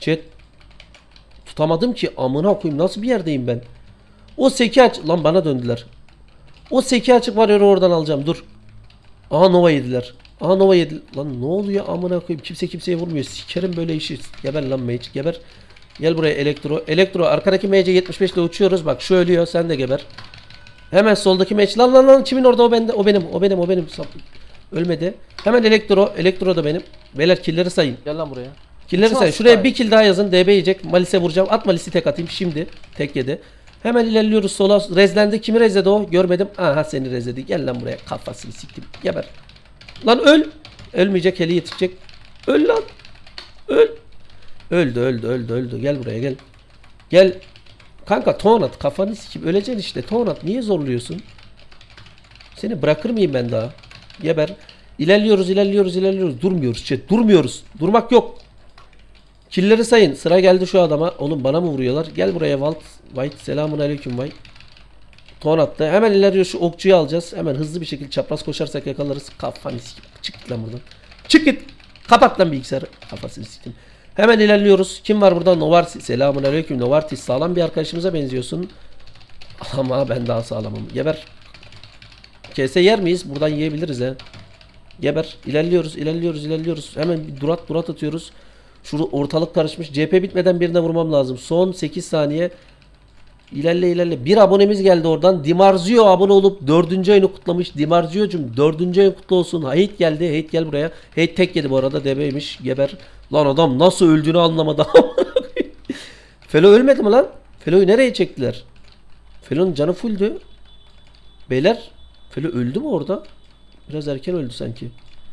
Chat. Tutamadım ki amına koyayım, nasıl bir yerdeyim ben? O seki aç lan, bana döndüler. O seki açık var ya, oradan alacağım, dur. Aha Nova yediler. Aha Nova yedi. Lan ne oluyor amına koyayım, kimse kimseye vurmuyor. Sikerim böyle işi. Geber lan mage, geber. Gel buraya elektro. Elektro arkadaki mage 75 ile uçuyoruz. Bak şu ölüyor, sen de geber. Hemen soldaki mage. Lan kimin orada, o bende. O benim. Ölmedi. Hemen elektro. Elektro da benim. Beyler killleri sayın. Gel lan buraya. Killleri sayın. Şuraya bir kill daha yazın. DB yiyecek. Malis'e vuracağım. At Malis'i, tek atayım şimdi. Tek yedi. Hemen ilerliyoruz sola. Rezlendi. Kimi rezledi o? Görmedim. Aha seni rezledi. Gel lan buraya. Kafasını siktim. Geber. Lan öl. Ölmeyecek. Heli yetişecek. Öl lan. Öl. Öldü. Gel buraya gel. Gel. Kanka ton at. Kafanı sikip öleceksin işte. Ton at. Niye zorluyorsun? Seni bırakır mıyım ben daha? Geber. İlerliyoruz. Durmuyoruz. Durmuyoruz. Durmak yok. Killleri sayın. Sıra geldi şu adama. Oğlum bana mı vuruyorlar? Gel buraya White. Selamun aleyküm White. Ton attı. Hemen ilerliyor, şu okçuyu alacağız. Hemen hızlı bir şekilde çapraz koşarsak yakalarız. Kafanı sikip. Çık git lan buradan. Çık git. Kapat lan bilgisayarı. Kafasını siktim. Hemen ilerliyoruz. Kim var burada? Novartis. Selamun aleyküm Novartis. Sağlam bir arkadaşımıza benziyorsun. Ama ben daha sağlamım. Geber. Kese yer miyiz? Buradan yiyebiliriz he. Geber. İlerliyoruz. Hemen bir durat atıyoruz. Şurada ortalık karışmış. CHP bitmeden birine vurmam lazım. Son 8 saniye. İlerle. Bir abonemiz geldi oradan. Dimarzio abone olup 4. ayını kutlamış. Dimarzio'cum 4. ayın kutlu olsun. Hate geldi. Hate gel buraya. Hate tek yedi bu arada. DB'ymiş. Geber. Lan adam nasıl öldüğünü anlamadı. Felo ölmedi mi lan? Felo'yu nereye çektiler? Felo'nun canı fulldü. Beyler. Felo öldü mü orada? Biraz erken öldü sanki.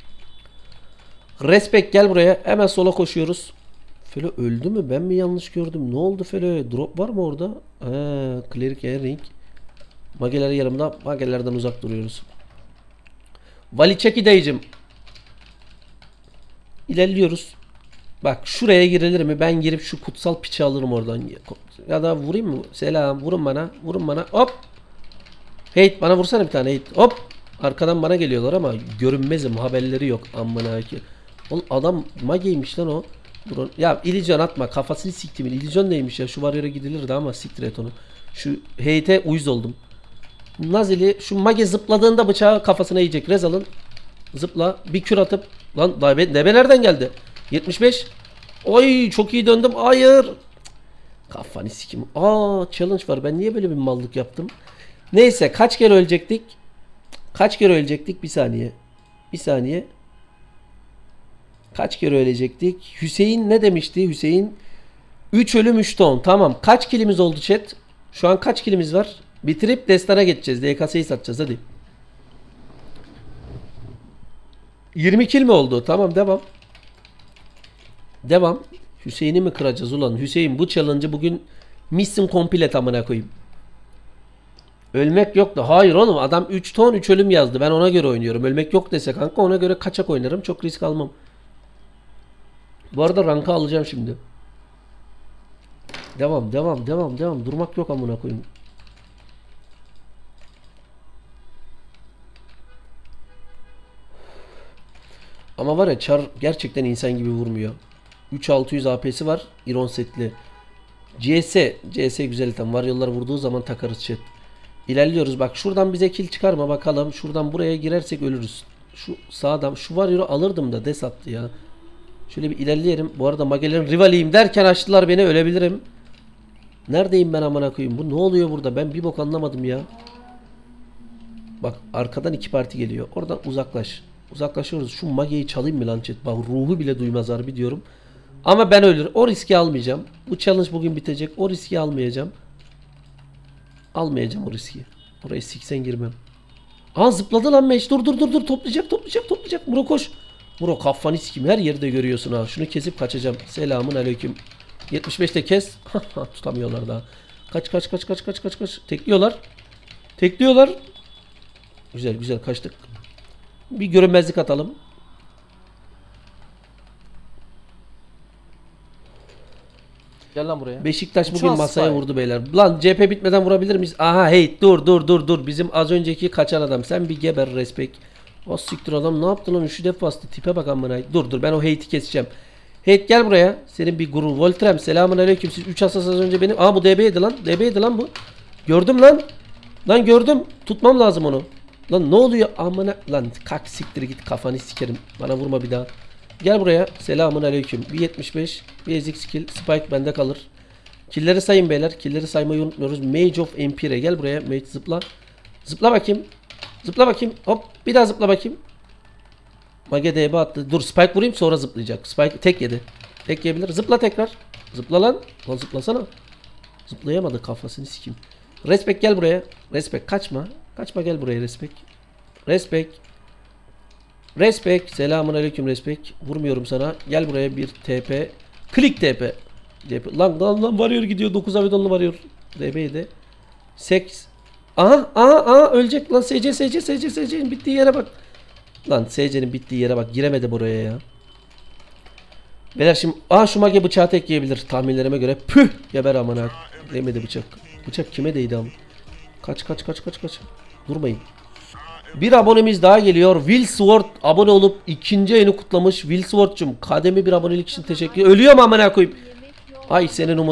Respect gel buraya. Hemen sola koşuyoruz. Felo öldü mü? Ben mi yanlış gördüm? Ne oldu Felo'ya? Drop var mı orada? Cleric Ring. Mageler yanımda. Magelerden uzak duruyoruz. Valiçeki dayıcım. İlerliyoruz. Bak şuraya girilir mi? Ben girip şu kutsal piçi alırım oradan. Ya da vurayım mı? Selam. Vurun bana. Hop. Hate bana vursana bir tane hate. Hop. Arkadan bana geliyorlar ama görünmezim. Haberleri yok. Amına ki. Oğlum adam mageymiş lan o. Durun. Ya İlican atma. Kafasını siktimin. İlican neymiş ya? Şu var yere gidilirdi ama siktir et onu. Şu hate'e uyuz oldum. Nazili şu mage zıpladığında bıçağı kafasına yiyecek. Rez alın. Zıpla. Bir kür atıp. Lan debe nereden geldi? 75. Oy çok iyi döndüm. Hayır. Kafanı sikim. Challenge var. Ben niye böyle bir mallık yaptım? Neyse kaç kere ölecektik? Bir saniye. Kaç kere ölecektik? Hüseyin ne demişti? Hüseyin 3 ölüm 3 ton. Tamam. Kaç kilimiz oldu chat? Şu an kaç kilimiz var? Bitirip destana geçeceğiz. DKS'yi satacağız hadi. 20 kill mi oldu? Tamam devam. Hüseyin'i mi kıracağız ulan? Hüseyin bu challenge'ı bugün mission complete amına koyayım. Ölmek yok da. Hayır oğlum adam 3 ton 3 ölüm yazdı. Ben ona göre oynuyorum. Ölmek yok dese kanka ona göre kaçak oynarım. Çok risk almam. Bu arada rankı alacağım şimdi. Devam. Durmak yok amına koyayım. Ama var ya Char gerçekten insan gibi vurmuyor. 3600 AP'si var. Iron setli. CS güzel item. Var vurduğu zaman takarız chat. İlerliyoruz. Bak şuradan bize kill çıkar mı bakalım. Şuradan buraya girersek ölürüz. Şu sağdan. Şu Warrior'u alırdım da des attı ya. Şöyle bir ilerleyelim. Bu arada magelerin rivaliyim derken açtılar beni. Ölebilirim. Neredeyim ben amına koyayım? Bu ne oluyor burada? Ben bir bok anlamadım ya. Bak arkadan 2 parti geliyor. Oradan uzaklaş. Uzaklaşıyoruz. Şu mageyi çalayım mı lan chat? Bak ruhu bile duymaz harbi diyorum. Ama ben ölür. O riski almayacağım. Bu challenge bugün bitecek. O riski almayacağım. Almayacağım o riski. Oraya siksen girmem. Zıpladı lan meş. Dur. Toplayacak. Muro koş. Muro kafanı sikim. Her yerde görüyorsun ha. Şunu kesip kaçacağım. Selamun aleyküm. 75'te kes. Tutamıyorlar daha. Kaç. Tekliyorlar. Güzel kaçtık. Bir görünmezlik atalım. Gel lan buraya. Beşiktaş bugün masaya vurdu beyler. Lan CHP bitmeden vurabilir miyiz? Aha hey dur. Bizim az önceki kaçan adam. Sen bir geber respect. O siktir adam ne yaptı lan? 3 defa bastı. Tipe bak amına. Dur ben o hate'i keseceğim. Heyt gel buraya. Senin bir gurur. Voltrem selamun aleyküm. Siz 3 asas az önce benim. Aa bu DB'ydi lan. DB'ydi lan bu. Gördüm lan. Lan gördüm. Tutmam lazım onu. Lan ne oluyor? Amına lan kalk siktir git kafanı sikerim. Bana vurma bir daha. Gel buraya. Selamun aleyküm. Bir 75. Bir ezik skill. Spike bende kalır. Killleri sayın beyler. Killleri saymayı unutmuyoruz. Mage of Empire. Gel buraya. Mage zıpla. Zıpla bakayım. Zıpla bakayım. Hop. Bir daha zıpla bakayım. Mage DB attı. Dur Spike vurayım sonra zıplayacak. Spike tek yedi. Tek yiyebilir. Zıpla tekrar. Zıpla lan. Lan zıplasana. Zıplayamadı kafasını sikeyim. Respect gel buraya. Respect kaçma. Kaçma gel buraya Respect. Respect. Respect. Selamun aleyküm Respect. Vurmuyorum sana. Gel buraya bir TP. Klik TP. Lan varıyor gidiyor. 9 avedonlu varıyor. DB'de. Seks. Aha ölecek lan SC'nin bittiği yere bak. Lan SC'nin bittiği yere bak. Giremedi buraya ya. Beyler şimdi şu mage bıçağı tek yiyebilir tahminlerime göre. Püh geber amına. Değmedi bıçak. Bıçak kime değdi ama? Kaç. Durmayın. Bir abonemiz daha geliyor. Will Sword abone olup ikinci ayını kutlamış. Will Sword'cum kademi bir abonelik için teşekkür. Ölüyorum amına koyayım. Ay senin Umut.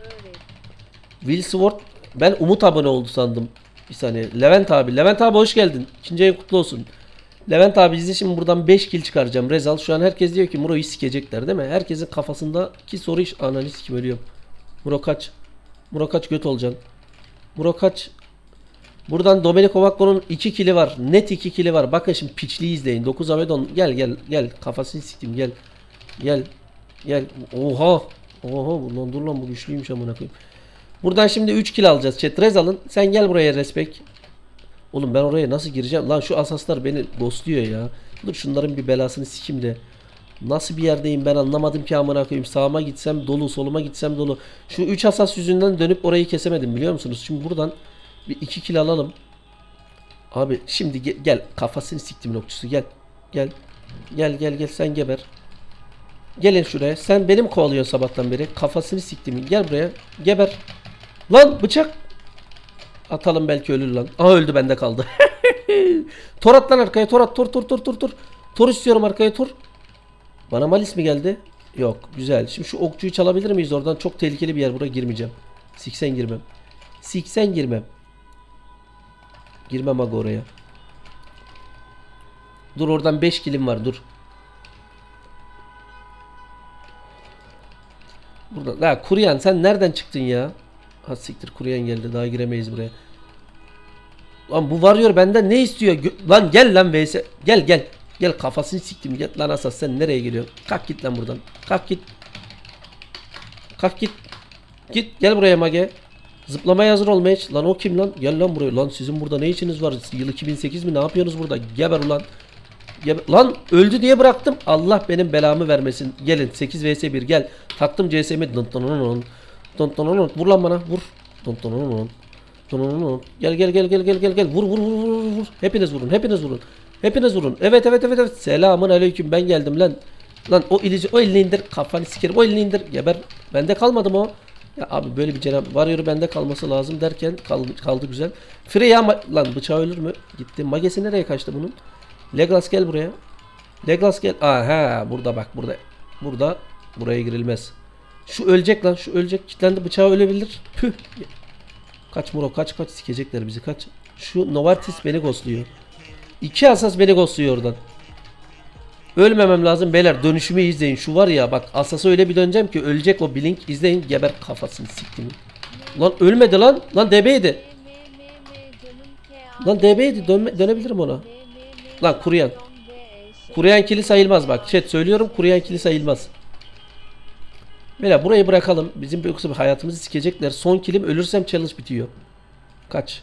Will Sword ben Umut abone oldu sandım. Bir saniye. Levent abi hoş geldin. İkinci ayın kutlu olsun. Levent abi izle şimdi buradan 5 kill çıkaracağım. Rezal şu an herkes diyor ki Muro'yu sikecekler değil mi? Herkesin kafasındaki soru iş ananı sikim ölüyorum. Muro kaç. Muro kaç göt olacaksın. Muro kaç. Buradan Domenico Vacco'nun 2 kili var. Net 2 kili var. Bakın şimdi piçliği izleyin. 9 Avedon gel. Kafasını siktim gel. Oha. Lan dur lan bu güçlüymüş amına koyayım. Buradan şimdi 3 kill alacağız. Chat Rezal'ın. Sen gel buraya Respect. Oğlum ben oraya nasıl gireceğim? Lan şu asaslar beni ghostluyor ya. Dur şunların bir belasını sikim de. Nasıl bir yerdeyim ben anlamadım ki amına koyayım. Sağıma gitsem dolu, soluma gitsem dolu. Şu 3 asas yüzünden dönüp orayı kesemedim biliyor musunuz? Şimdi buradan bir 2 kill alalım. Abi şimdi gel kafasını siktim okçusu gel. Gel sen geber. Gelin şuraya. Sen benim kovalıyorsun sabahtan beri. Kafasını siktim. Gel buraya. Geber. Lan bıçak. Atalım belki ölür lan. Aha öldü bende kaldı. Tor at lan arkaya. Tor at. Tor. Tor istiyorum arkaya tor. Bana malis mi geldi? Yok. Güzel. Şimdi şu okçuyu çalabilir miyiz oradan? Çok tehlikeli bir yer. Buraya girmeyeceğim. Siksen girmem. Girmem aga oraya. Dur oradan 5 kilim var. Dur. Burada. Ha Kuryan sen nereden çıktın ya? Ha siktir Kuryan geldi. Daha giremeyiz buraya. Lan bu varıyor benden ne istiyor? Lan gel lan vs. Gel. Gel kafasını siktim. Gel lan asas sen nereye geliyorsun? Kalk git lan buradan. Kalk git. Git gel buraya mage. Zıplamaya hazır ol Mage. Lan o kim lan? Gel lan buraya. Lan sizin burada ne işiniz var? Yıl 2008 mi? Ne yapıyorsunuz burada? Geber ulan. Lan öldü diye bıraktım. Allah benim belamı vermesin. Gelin 8 vs 1 gel. Taktım CS'mi. Vur lan bana. Vur. Gel. Vur. Hepiniz vurun. Evet. Selamun aleyküm. Ben geldim lan. Lan o elini indir. Kafanı sikerim. O elini indir. Geber. Bende kalmadı mı o? Ya abi böyle bir cenab varyoru bende kalması lazım derken kaldı güzel. Freya lan bıçağı ölür mü? Gitti. Magesi nereye kaçtı bunun? Legolas gel buraya. Legolas gel. Aha burada bak burada. Buraya girilmez. Şu ölecek lan. Şu ölecek. Kilitlendi bıçağı ölebilir. Püh. Kaç Muro kaç sikecekler bizi kaç. Şu Novartis beni ghostluyor. 2 asas beni ghostluyor oradan. Ölmemem lazım beyler dönüşümü izleyin. Şu var ya bak asasa öyle bir döneceğim ki ölecek o blink izleyin geber kafasını siktim. Lan ölmedi lan. Lan DB'ydi. Lan DB'ydi dönebilirim ona. Lan kuruyan. Kuruyan kili sayılmaz bak. Chat söylüyorum kuruyan kili sayılmaz. Beyler burayı bırakalım. Bizim yoksa hayatımızı sikecekler. Son kilim ölürsem challenge bitiyor. Kaç.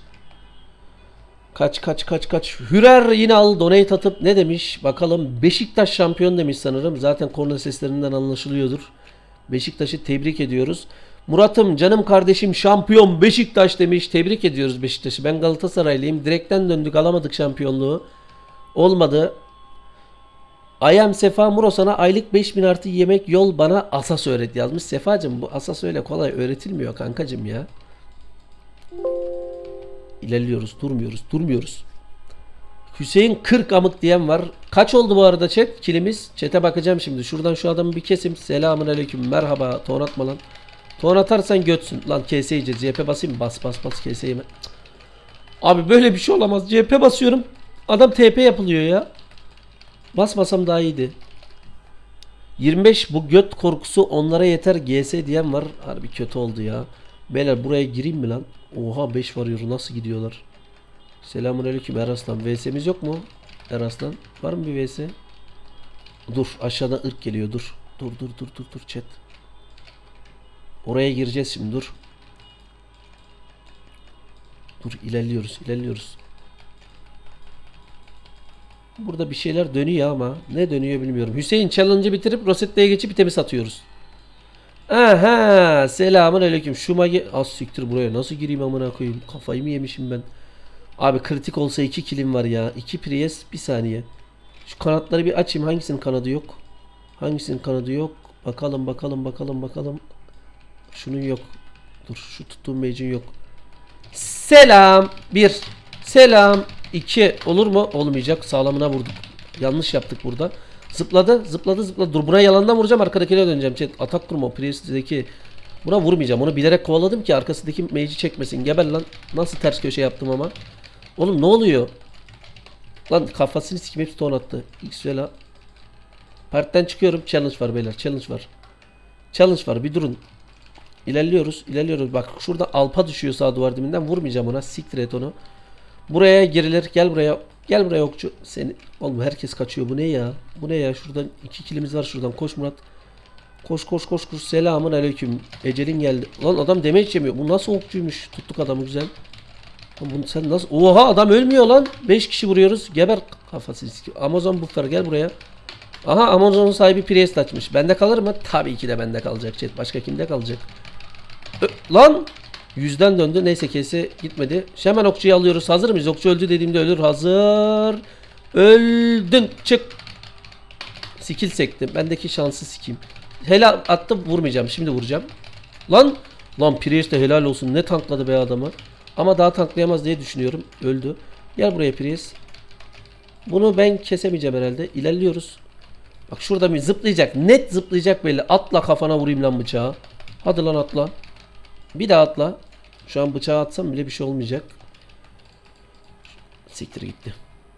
Hürer yine al donate atıp ne demiş? Bakalım Beşiktaş şampiyon demiş sanırım. Zaten korna seslerinden anlaşılıyordur. Beşiktaş'ı tebrik ediyoruz. Murat'ım canım kardeşim şampiyon Beşiktaş demiş. Tebrik ediyoruz Beşiktaş'ı. Ben Galatasaraylıyım. Direkten döndük alamadık şampiyonluğu. Olmadı. Ayam Sefa Muro sana aylık 5000 artı yemek yol bana asas öğret yazmış. Sefacım bu asas öyle kolay öğretilmiyor kankacım ya. İlerliyoruz durmuyoruz. Hüseyin 40 amık diyen var. Kaç oldu bu arada chat? Kilimiz. Chat'e bakacağım şimdi. Şuradan şu adamı bir kesim. Selamun aleyküm. Merhaba. Ton atma lan. Ton atarsan götsün. Lan KS yiyeceğiz. CHP basayım mı? Bas bas bas KS yeme. Abi böyle bir şey olamaz. CHP basıyorum. Adam TP yapılıyor ya. Basmasam daha iyiydi. 25 bu göt korkusu onlara yeter GS diyen var. Harbi kötü oldu ya. Beyler buraya gireyim mi lan? Oha 5 varıyor. Nasıl gidiyorlar? Selamünaleyküm Eraslan. VS'miz yok mu? Eraslan. Var mı bir VS? Dur aşağıdan ırk geliyor. Dur. Dur chat. Oraya gireceğiz şimdi dur. Dur ilerliyoruz. Burada bir şeyler dönüyor ama ne dönüyor bilmiyorum. Hüseyin challenge'ı bitirip Rosette'ye geçip itemi satıyoruz. Aha selamünaleyküm. Şu magi az siktir buraya nasıl gireyim amına koyayım. Kafayı mı yemişim ben? Abi kritik olsa 2 kilim var ya. 2 Prius bir saniye. Şu kanatları bir açayım. Hangisinin kanadı yok? Bakalım. Şunun yok. Dur şu tuttuğum mage'in yok. Selam 1. Selam 2. Olur mu? Olmayacak. Sağlamına vurduk. Yanlış yaptık burada. Zıpladı. Dur buna yalandan vuracağım. Arkadakine döneceğim. Chat. Atak kurma. Prius'deki buna vurmayacağım. Onu bilerek kovaladım ki arkasındaki mage'i çekmesin. Geber lan. Nasıl ters köşe yaptım ama. Oğlum ne oluyor? Lan kafasını sikim hepsi ton attı. Xvela. Partiden çıkıyorum. Challenge var beyler. Challenge var. Bir durun. İlerliyoruz. Bak şurada alpa düşüyor sağ duvar diminden. Vurmayacağım ona. Siktir et onu. Buraya girilir. Gel buraya okçu. Seni. Oğlum herkes kaçıyor. Bu ne ya? Şuradan 2 kilimiz var şuradan. Koş Murat. Koş. Selamun aleyküm. Ecelin geldi. Lan adam damage yemiyor. Bu nasıl okçuymuş? Tuttuk adamı güzel. Bunu sen nasıl? Oha adam ölmüyor lan. 5 kişi vuruyoruz. Geber kafası. Amazon buffer gel buraya. Aha Amazon'un sahibi Priest açmış. Bende kalır mı? Tabii ki de bende kalacak chat. Başka kimde kalacak? Lan! Yüzden döndü. Neyse kesi gitmedi. Hemen okçuyu alıyoruz. Hazır mıyız? Okçu öldü dediğimde ölür. Hazır. Öldün. Çık. Skill sektim. Bendeki şansı sikeyim. Helal attım. Vurmayacağım. Şimdi vuracağım. Lan Priest de helal olsun. Ne tankladı be adamı. Ama daha tanklayamaz diye düşünüyorum. Öldü. Gel buraya Priest. Bunu ben kesemeyeceğim herhalde. İlerliyoruz. Bak şurada bir zıplayacak. Net zıplayacak belli. Atla kafana vurayım lan bıçağı. Hadi lan atla. Bir daha atla. Şu an bıçağı atsam bile bir şey olmayacak. Siktir gitti.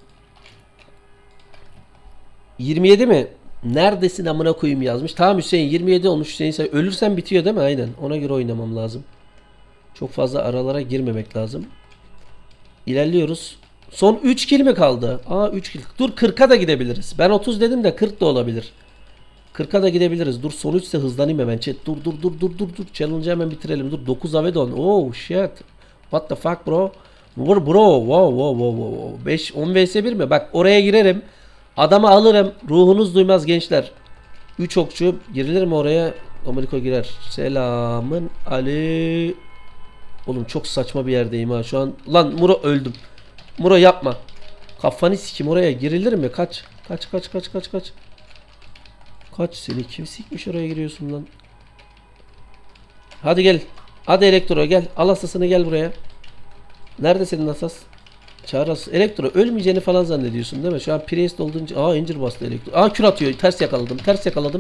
27 mi? Neredesin amına koyayım yazmış. Tamam Hüseyin 27 olmuş. Hüseyin sen ölürsen bitiyor değil mi? Aynen. Ona göre oynamam lazım. Çok fazla aralara girmemek lazım. İlerliyoruz. Son 3 kill mi kaldı? 3 kill. Dur 40'a da gidebiliriz. Ben 30 dedim de 40 da olabilir. 40'a da gidebiliriz. Dur son 3 ise hızlanayım hemen. Chat dur. Challenge'ı hemen bitirelim. Dur 9 Avedon. Oh shit. What the fuck bro? Bro. Wow. 5 10 vs 1 mi? Bak oraya girerim. Adamı alırım. Ruhunuz duymaz gençler. 3 okçu girilir mi oraya? Amerika girer. Selamın Ali. Oğlum çok saçma bir yerdeyim ha şu an. Lan Muro öldüm. Muro yapma. Kafanı sikim oraya girilir mi? Kaç. Kaç seni kim sikmiş oraya giriyorsun lan. Hadi gel. Hadi Elektro gel. Al asasını gel buraya. Nerede senin asas? Çağır asas. Elektro ölmeyeceğini falan zannediyorsun değil mi? Şu an Priest olduğunca. Incir bastı Elektro. Kür atıyor. Ters yakaladım.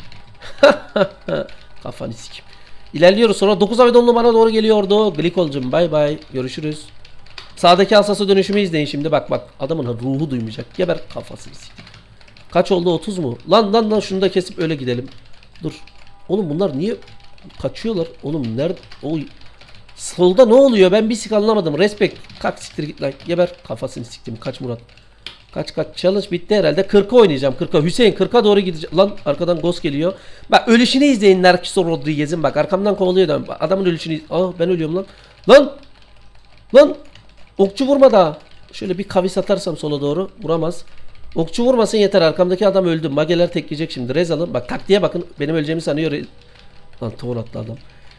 Kafanı sikim. İlerliyoruz sonra 9 Avedonlu bana doğru geliyordu. Glikolcum bay bay. Görüşürüz. Sağdaki asası dönüşümü izleyin şimdi. Bak. Adamın ruhu duymayacak. Geber kafasını siktim. Kaç oldu 30 mu? Lan şunu da kesip öyle gidelim. Dur. Oğlum bunlar niye kaçıyorlar? Oğlum nerede? Solda ne oluyor? Ben bir sik anlamadım. Respect. Kalk siktir git lan. Geber kafasını siktim. Kaç Murat. Kaç. Challenge bitti herhalde. 40'a oynayacağım. 40'a. Hüseyin 40'a doğru gideceğim. Lan arkadan ghost geliyor. Bak ölüşünü izleyin Narciso Rodriguez'in. Bak arkamdan kovalıyor. Adamın ölüşünü ben ölüyorum lan. Lan. Okçu vurma daha. Şöyle bir kavis atarsam sola doğru. Vuramaz. Okçu vurmasın yeter. Arkamdaki adam öldü. Mageler tekleyecek şimdi. Rez alın. Bak taktiğe bakın. Benim öleceğimi sanıyor. Lan ton attı adam.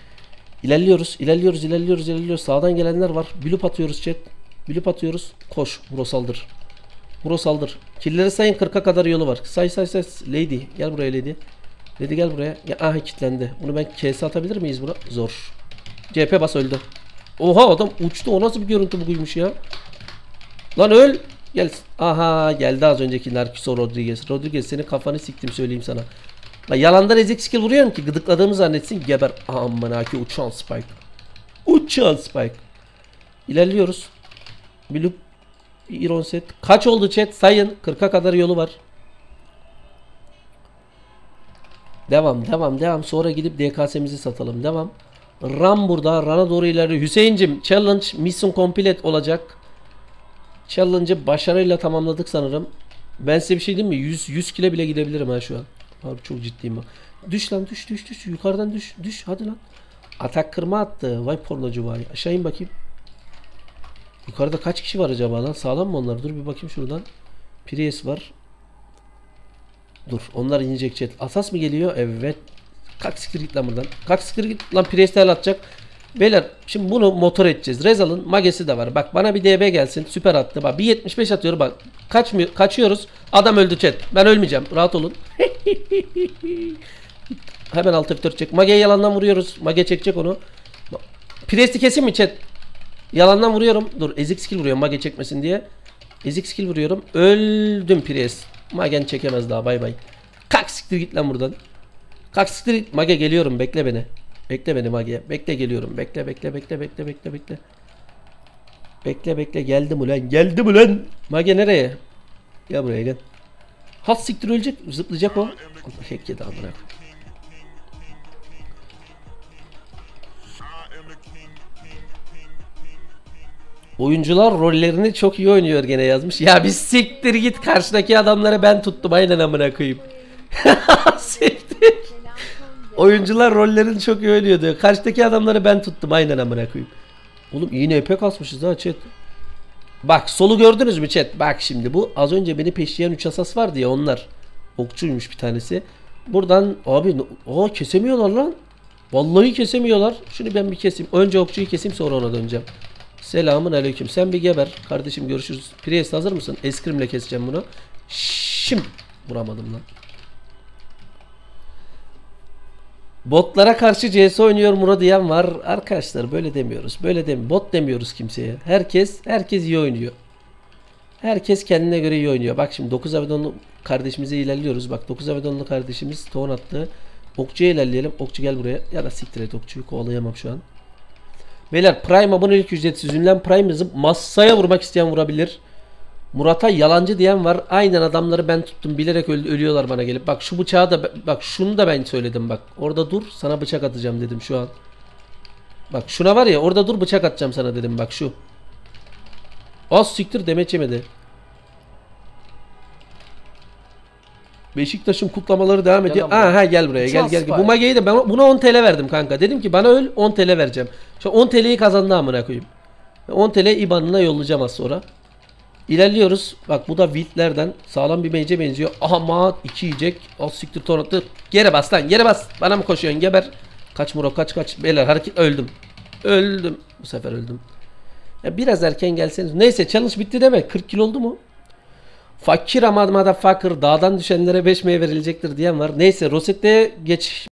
İlerliyoruz. Sağdan gelenler var. Blue atıyoruz chat. Blue atıyoruz. Koş. Bro saldır. Killeri sayın 40'a kadar yolu var. Say. Lady. Gel buraya Lady. Lady gel buraya. Kilitlendi. Bunu ben KS atabilir miyiz buna? Zor. CP bas öldü. Oha adam uçtu. O nasıl bir görüntü bugünmüş ya? Lan öl. Gel. Aha geldi az önceki Narciso Rodriguez. Rodriguez senin kafanı siktim söyleyeyim sana. Bak, yalandan ezik skill vuruyorum ki gıdıkladığımı zannetsin. Geber. Aman aki uçan spike. Uçan spike. İlerliyoruz. Blue Iron set. Kaç oldu chat? Sayın. 40'a kadar yolu var. Devam. Sonra gidip DKS'mizi satalım. Devam. Ram burada. Run'a doğru ilerliyor. Hüseyincim challenge mission complete olacak. Challenge'ı başarıyla tamamladık sanırım. Ben size bir şey diyeyim mi? 100 kilo bile gidebilirim ha şu an. Abi çok ciddiyim bak. Düş lan düş. Yukarıdan düş. Hadi lan. Atak kırma attı. Vay pornocu vay. Aşağı in bakayım. Yukarıda kaç kişi var acaba lan? Sağlam mı onlar? Dur bir bakayım şuradan. Prius var. Dur. Onlar inecek chat. Asas mı geliyor? Evet. Kalk siktir git lan buradan. Kalk siktir git lan. Prius tel atacak. Beyler şimdi bunu motor edeceğiz. Rezal'ın magesi de var. Bak bana bir DB gelsin. Süper attı. Bak bir 75 atıyor. Bak kaçıyoruz. Adam öldü chat. Ben ölmeyeceğim. Rahat olun. Hemen alt F4 çek. Mage'yi yalandan vuruyoruz. Mage çekecek onu. Priest'i kesin mi chat? Yalandan vuruyorum. Dur ezik skill vuruyorum Mage çekmesin diye. Ezik skill vuruyorum. Öldüm Priest. Magen çekemez daha bay bay. Kalk siktir git lan buradan. Kalk siktir git. Mage geliyorum bekle beni. Bekle beni Mage. Bekle geliyorum. Bekle. Bekle geldim ulan. Mage nereye? Gel buraya gel. Has siktir ölecek. Zıplayacak o. Allah hek yedi amına. Oyuncular rollerini çok iyi oynuyor gene yazmış. Ya bir siktir git karşıdaki adamları ben tuttum aynen amına koyayım. Siktir. Oyuncular rollerini çok iyi oynuyor diyor. Karşıdaki adamları ben tuttum aynen amına koyayım. Oğlum yine epey kasmışız ha chat. Bak solu gördünüz mü chat? Bak şimdi bu az önce beni peşleyen 3 asas vardı ya onlar. Okçuymuş bir tanesi. Buradan abi kesemiyorlar lan. Vallahi kesemiyorlar. Şunu ben bir keseyim. Önce okçuyu keseyim sonra ona döneceğim. Selamun aleyküm. Sen bir geber. Kardeşim görüşürüz. Priest hazır mısın? Eskrimle keseceğim bunu. Şimdi vuramadım lan. Botlara karşı CS oynuyor Murat diyen var. Arkadaşlar böyle demiyoruz. Bot demiyoruz kimseye. Herkes iyi oynuyor. Herkes kendine göre iyi oynuyor. Bak şimdi 9 Avedonlu kardeşimize ilerliyoruz. Bak 9 Avedonlu kardeşimiz ton attı. Okçuya ilerleyelim. Okçu gel buraya. Ya da siktir et okçuyu kovalayamam şu an. Beyler Prime abonelik ücretsiz. Ünlem Prime'ımızı masaya vurmak isteyen vurabilir. Murat'a yalancı diyen var. Aynen adamları ben tuttum. Bilerek ölüyorlar bana gelip. Bak şu bıçağı da bak şunu da ben söyledim bak. Orada dur sana bıçak atacağım dedim şu an. Bak şuna var ya orada dur bıçak atacağım sana dedim bak şu. Az siktir demeç yemedi. Beşiktaş'ın kutlamaları devam ediyor. Aha gel buraya gel. Bu Mage'yi de ben buna 10 TL verdim kanka. Dedim ki bana öl 10 TL vereceğim. Şu 10 TL'yi kazandı amına koyayım. 10 TL IBAN'ına yollayacağım az sonra. İlerliyoruz. Bak bu da Wild'lerden sağlam bir mage'e benziyor. Aha 2 yiyecek. Az siktir tornatı. Geri bas lan geri bas. Bana mı koşuyorsun geber. Kaç Muro kaç. Beyler hareket öldüm. Bu sefer öldüm. Ya biraz erken gelseniz. Neyse challenge bitti deme. 40 kilo oldu mu? Fakir ama motherfucker dağdan düşenlere 5 meyve verilecektir diyen var. Neyse Rosette'ye geç.